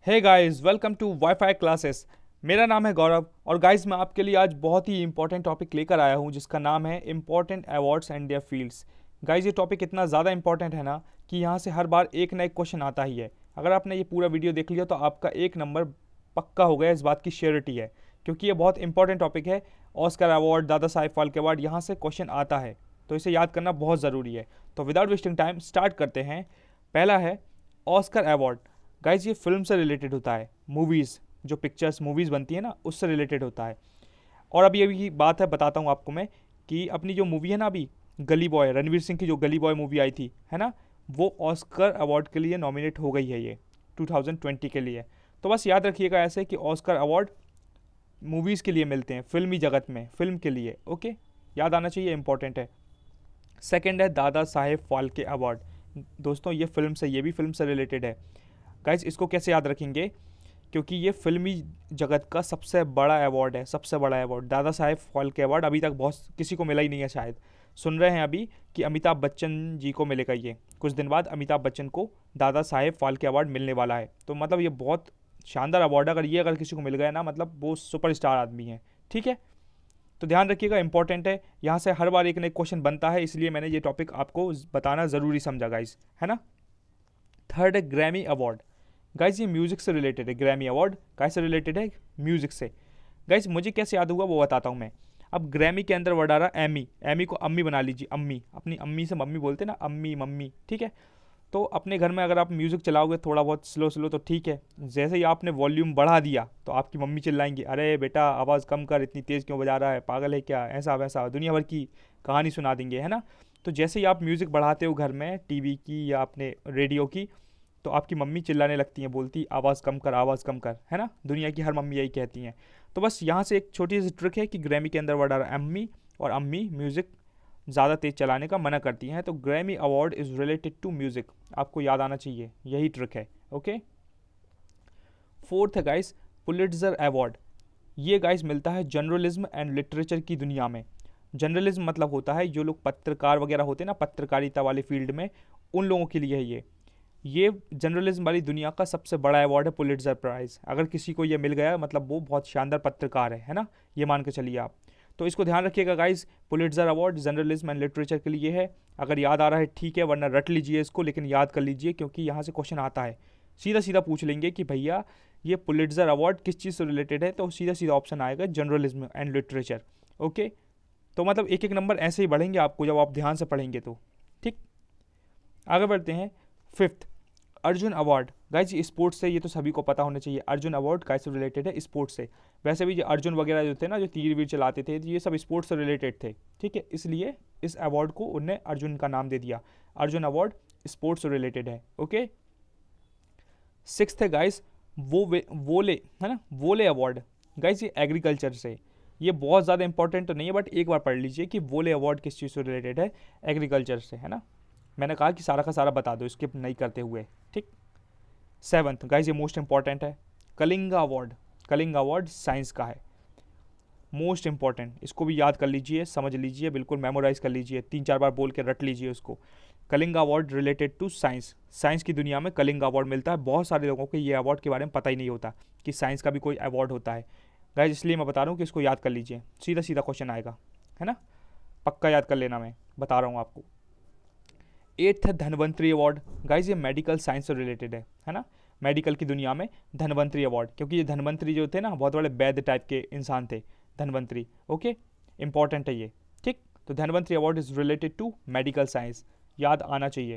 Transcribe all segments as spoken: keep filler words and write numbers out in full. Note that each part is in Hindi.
Hey guys, welcome to WiFi classes. मेरा नाम है गौरव और गाइस मैं आपके लिए आज बहुत ही इंपॉर्टेंट टॉपिक लेकर आया हूं जिसका नाम है important awards and their fields. Guys ये टॉपिक इतना ज़्यादा इंपॉर्टेंट है ना कि यहाँ से हर बार एक ना एक क्वेश्चन आता ही है। अगर आपने ये पूरा वीडियो देख लिया तो आपका एक नंबर पक्का हो गया, इस बात की श्योरिटी है, क्योंकि ये बहुत इंपॉर्टेंट टॉपिक है। Oscar award, Dadasaheb Phalke award, यहाँ से क्वेश्चन आता है, तो इसे याद करना बहुत ज़रूरी है। तो विदाउट वेस्टिंग टाइम स्टार्ट करते हैं। पहला है ऑस्कर अवार्ड। गाइज ये फिल्म से रिलेटेड होता है, मूवीज़, जो पिक्चर्स मूवीज़ बनती है ना उससे रिलेटेड होता है। और अभी अभी की बात है, बताता हूँ आपको मैं कि अपनी जो मूवी है ना अभी गली बॉय, रणवीर सिंह की जो गली बॉय मूवी आई थी है ना, वो ऑस्कर अवार्ड के लिए नॉमिनेट हो गई है ये टू थाउजेंड ट्वेंटी के लिए। तो बस याद रखिएगा ऐसे कि ऑस्कर अवार्ड मूवीज़ के लिए मिलते हैं, फिल्मी जगत में, फिल्म के लिए। ओके, याद आना चाहिए, इंपॉर्टेंट है। सेकेंड है दादा साहेब फाल्के अवार्ड। दोस्तों ये फिल्म से, ये भी फिल्म से रिलेटेड है। गाइज इसको कैसे याद रखेंगे, क्योंकि ये फिल्मी जगत का सबसे बड़ा अवार्ड है, सबसे बड़ा award Dadasaheb Phalke award. अभी तक बहुत किसी को मिला ही नहीं है, शायद सुन रहे हैं अभी कि अमिताभ बच्चन जी को मिलेगा ये। कुछ दिन बाद अमिताभ बच्चन को दादा साहेब फाल्के अवार्ड मिलने वाला है। तो मतलब ये बहुत शानदार अवार्ड है। अगर ये अगर किसी को मिल गया ना, मतलब वो सुपरस्टार आदमी है। ठीक है, तो ध्यान रखिएगा, इंपॉर्टेंट है। यहाँ से हर बार एक नई क्वेश्चन बनता है, इसलिए मैंने ये टॉपिक आपको बताना ज़रूरी समझा गाइज, है ना। थर्ड है ग्रैमी अवार्ड। गाइज ये म्यूज़िक से रिलेटेड है। ग्रैमी अवार्ड कैसे रिलेटेड है? म्यूज़िक से। गाइज मुझे कैसे याद हुआ वो बताता हूँ मैं। अब ग्रैमी के अंदर वर्ड आ रहा है एमी। एमी को अम्मी बना लीजिए, अम्मी, अपनी अम्मी से मम्मी बोलते हैं ना, अम्मी मम्मी, ठीक है। तो अपने घर में अगर आप म्यूज़िक चलाओगे थोड़ा बहुत स्लो स्लो तो ठीक है, जैसे ही आपने वॉल्यूम बढ़ा दिया तो आपकी मम्मी चिल्लाएंगी, अरे बेटा आवाज़ कम कर, इतनी तेज़ क्यों बजा रहा है, पागल है क्या, ऐसा वैसा दुनिया भर की कहानी सुना देंगे, है ना। तो जैसे ही आप म्यूज़िक बढ़ाते हो घर में, टीवी की या अपने रेडियो की, तो आपकी मम्मी चिल्लाने लगती हैं, बोलती आवाज़ कम कर, आवाज़ कम कर, है ना। दुनिया की हर मम्मी यही कहती हैं। तो बस यहाँ से एक छोटी सी ट्रिक है कि ग्रैमी के अंदर वर्ड आ रहा है अम्मी, और अम्मी म्यूज़िक ज़्यादा तेज़ चलाने का मना करती हैं। तो Grammy award is related to music, आपको याद आना चाहिए, यही ट्रिक है। ओके, फोर्थ है गाइस पुलिट्ज़र अवार्ड। ये गाइस मिलता है जर्नलिज्म एंड लिटरेचर की दुनिया में। जर्नलिज्म मतलब होता है जो लोग पत्रकार वगैरह होते हैं ना, पत्रकारिता वाली फील्ड में, उन लोगों के लिए है ये ये जर्नलिज्म वाली दुनिया का सबसे बड़ा अवार्ड है पुलिट्ज़र प्राइज़। अगर किसी को ये मिल गया मतलब वो बहुत शानदार पत्रकार है है ना, ये मान के चलिए आप। तो इसको ध्यान रखिएगा guys, Pulitzer award journalism and literature के लिए है। अगर याद आ रहा है ठीक है, वरना रट लीजिए इसको, लेकिन याद कर लीजिए क्योंकि यहाँ से क्वेश्चन आता है। सीधा सीधा पूछ लेंगे कि भैया ये पुलिट्ज़र अवार्ड किस चीज़ से रिलेटेड है, तो सीधा सीधा ऑप्शन आएगा जर्नलिज्म एंड लिटरेचर। ओके, तो मतलब एक एक नंबर ऐसे ही बढ़ेंगे आपको जब आप ध्यान से पढ़ेंगे तो। ठीक, आगे बढ़ते हैं। Fifth Arjun award. Guys sports से, ये तो सभी को पता होना चाहिए, अर्जुन अवार्ड कैसे रिलेटेड है? स्पोर्ट्स से। वैसे भी जो अर्जुन वगैरह जो थे ना, जो तीर वीर चलाते थे, ये सब स्पोर्ट्स से रिलेटेड थे। ठीक है, इसलिए इस अवार्ड को उनने अर्जुन का नाम दे दिया। अर्जुन अवार्ड स्पोर्ट्स से रिलेटेड है। ओके, सिक्स्थ है गाइज वो वे वोले, है ना, वोले अवार्ड। गाइज ये एग्रीकल्चर से, ये बहुत ज़्यादा इंपॉर्टेंट तो नहीं है, बट एक बार पढ़ लीजिए कि वोले अवार्ड किस चीज़ से रिलेटेड है? एग्रीकल्चर से, है ना। मैंने कहा कि सारा का सारा बता दो स्किप नहीं करते हुए। ठीक, सेवन्थ गाइज ये मोस्ट इंपॉर्टेंट है, Kalinga award. Kalinga award science का है, मोस्ट इंपॉर्टेंट। इसको भी याद कर लीजिए, समझ लीजिए, बिल्कुल मेमोराइज कर लीजिए, तीन चार बार बोल के रट लीजिए उसको। Kalinga award related to science. Science की दुनिया में कलिंगा अवार्ड मिलता है। बहुत सारे लोगों को ये अवार्ड के बारे में पता ही नहीं होता कि साइंस का भी कोई अवार्ड होता है गाइज, इसलिए मैं बता रहा हूँ कि इसको याद कर लीजिए, सीधा सीधा क्वेश्चन आएगा, है ना, पक्का याद कर लेना, मैं बता रहा हूँ आपको। एट्थ है धनवंतरी अवार्ड। गाइज ये मेडिकल साइंस से रिलेटेड है है ना, मेडिकल की दुनिया में धनवंतरी अवार्ड, क्योंकि ये धनवंतरी जो थे ना बहुत बड़े वैद्य टाइप के इंसान थे, धनवंतरी। ओके, इंपॉर्टेंट है ये। ठीक, तो Dhanvantari award is related to medical science, याद आना चाहिए।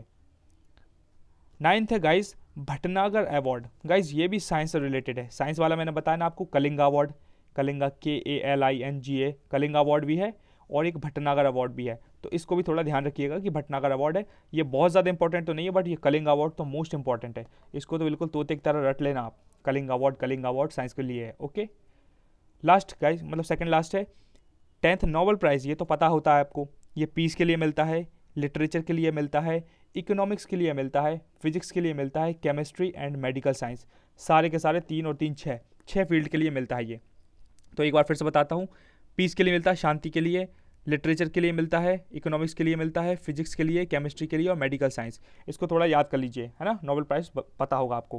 नाइन्थ है गाइज भटनागर अवार्ड। गाइज ये भी साइंस से रिलेटेड है। साइंस वाला मैंने बताया ना आपको, Kalinga award, Kalinga K A L I N G A, Kalinga award भी है, और एक भटनागर अवार्ड भी है। तो इसको भी थोड़ा ध्यान रखिएगा कि भटनागर अवार्ड है, ये बहुत ज़्यादा इंपॉर्टेंट तो नहीं है, बट ये कलिंगा अवार्ड तो मोस्ट इंपॉर्टेंट है। इसको तो बिल्कुल तोते की तरह रट लेना आप, Kalinga award, Kalinga award science के लिए है। ओके, लास्ट गाइज मतलब सेकंड लास्ट है टेंथ नोबेल प्राइज़। ये तो पता होता है आपको, ये पीस के लिए मिलता है, लिटरेचर के लिए मिलता है, इकोनॉमिक्स के लिए मिलता है, फिजिक्स के लिए मिलता है, केमिस्ट्री एंड मेडिकल साइंस, सारे के सारे तीन और तीन छः छः फील्ड के लिए मिलता है ये। तो एक बार फिर से बताता हूँ, पीस के लिए मिलता है, शांति के लिए, लिटरेचर के लिए मिलता है, इकोनॉमिक्स के लिए मिलता है, फिजिक्स के लिए, केमिस्ट्री के लिए और मेडिकल साइंस। इसको थोड़ा याद कर लीजिए, है ना, नोबेल प्राइज़ पता होगा आपको।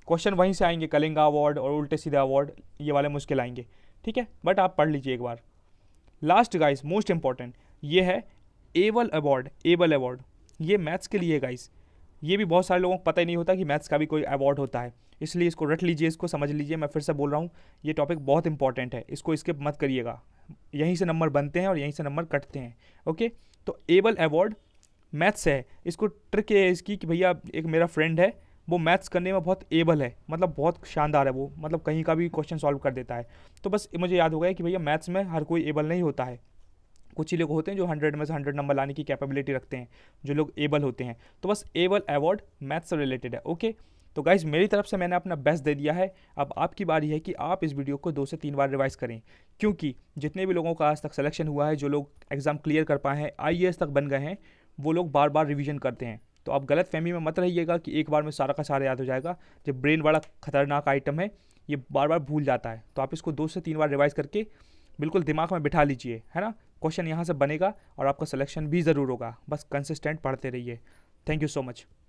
क्वेश्चन वहीं से आएंगे, कलिंगा अवार्ड और उल्टे सीधे अवार्ड, ये वाले मुश्किल आएंगे, ठीक है, बट आप पढ़ लीजिए एक बार। लास्ट गाइस, मोस्ट इंपॉर्टेंट, ये है एबल अवार्ड। एबल अवार्ड ये मैथ्स के लिए गाइस, ये भी बहुत सारे लोगों को पता ही नहीं होता कि मैथ्स का भी कोई अवार्ड होता है, इसलिए इसको रट लीजिए, इसको समझ लीजिए। मैं फिर से बोल रहा हूँ, ये टॉपिक बहुत इंपॉर्टेंट है, इसको स्किप मत करिएगा, यहीं से नंबर बनते हैं और यहीं से नंबर कटते हैं। ओके, तो एबल अवार्ड मैथ्स है। इसको ट्रिक है इसकी कि भैया एक मेरा फ्रेंड है, वो मैथ्स करने में बहुत एबल है, मतलब बहुत शानदार है वो, मतलब कहीं का भी क्वेश्चन सॉल्व कर देता है। तो बस मुझे याद हो गया कि भैया मैथ्स में हर कोई एबल नहीं होता है, कुछ ही लोग होते हैं जो हंड्रेड में से हंड्रेड नंबर लाने की कैपेबिलिटी रखते हैं, जो लोग एबल होते हैं। तो बस एबल अवार्ड मैथ्स से रिलेटेड है। ओके, तो गाइज मेरी तरफ से मैंने अपना बेस्ट दे दिया है, अब आपकी बारी है कि आप इस वीडियो को दो से तीन बार रिवाइज करें, क्योंकि जितने भी लोगों का आज तक सिलेक्शन हुआ है, जो लोग एग्जाम क्लियर कर पाए हैं, आई ए एस तक बन गए हैं, वो लोग बार बार रिवीजन करते हैं। तो आप गलत फहमी में मत रहिएगा कि एक बार में सारा का सारा याद हो जाएगा। जब ब्रेन बड़ा खतरनाक आइटम है, ये बार बार भूल जाता है, तो आप इसको दो से तीन बार रिवाइज करके बिल्कुल दिमाग में बिठा लीजिए, है ना। क्वेश्चन यहाँ से बनेगा और आपका सिलेक्शन भी ज़रूर होगा, बस कंसिस्टेंट पढ़ते रहिए। Thank you so much.